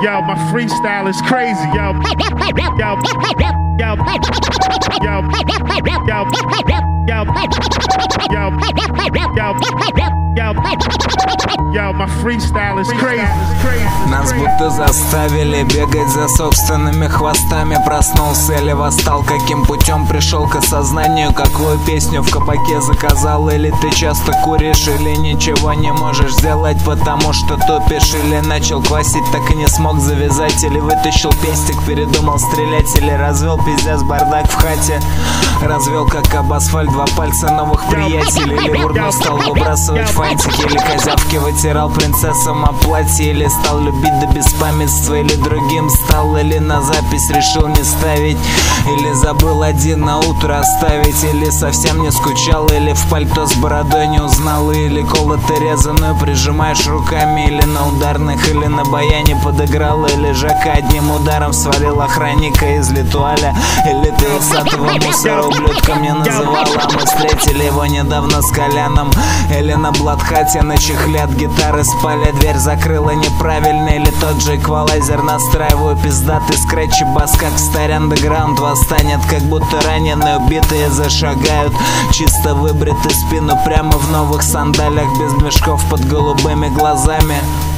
Yo, my freestyle is crazy. Yo, yo, yo, yo, my freestyle is crazy. Нас будто заставили бегать за собственными хвостами. Проснулся или восстал, каким путем пришел к осознанию? Какую песню в кабаке заказал? Или ты часто куришь, или ничего не можешь сделать, потому что тупишь? Или начал квасить, так и не смог завязать? Или вытащил пестик, передумал стрелять? Или развел пиздец бардак в хате? Развел как об асфальт два пальца новых приятелей? Или урну стал выбрасывать фантики? Или козявки вытирал принцессам о платье? Или стал любить до беспамятства? Или другим стал? Или на запись решил не ставить? Или забыл один на утро оставить? Или совсем не скучал? Или в пальто с бородой не узнал? Или колото резаную прижимаешь руками? Или на ударных, или на баяне подыграл? Или Жака одним ударом свалил охранника из Литуаля? Или ты усатого мусора ублюдком не называла? Мы встретили его недавно с Коляном. Или на Бладхате на чехле от гитары спали, дверь закрыла неправильно? Или тот же эквалайзер настраиваю пиздатый скретч и бас, как в старый андеграунд восстанет, как будто раненые убитые зашагают, чисто выбриты спину прямо в новых сандалях, без мешков под голубыми глазами.